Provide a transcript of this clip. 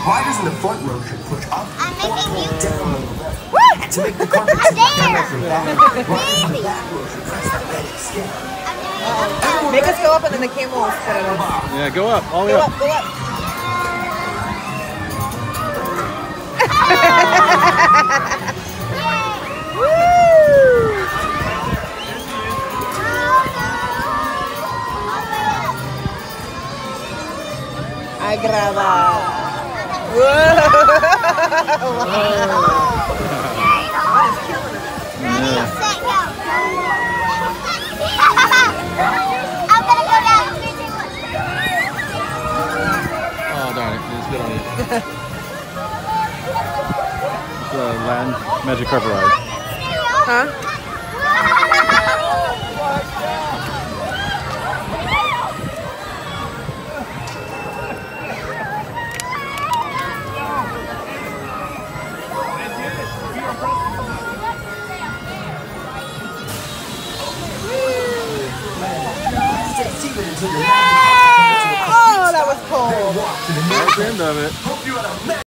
Riders in the front row should push up I'm making you. down on the left. To make the carpet I'm there. riders in the back row should press the red escape. Make us go up and then the camel will set it up. Yeah, go up, all the way Go up. up, go up. Agrada. Ready, set, go. I'm gonna go down. 3, 2, 1. Oh, darn it, it's good on you. It's the Aladdin Magic Carpet Ride. Huh? Oh, that was cold. That's the end of it.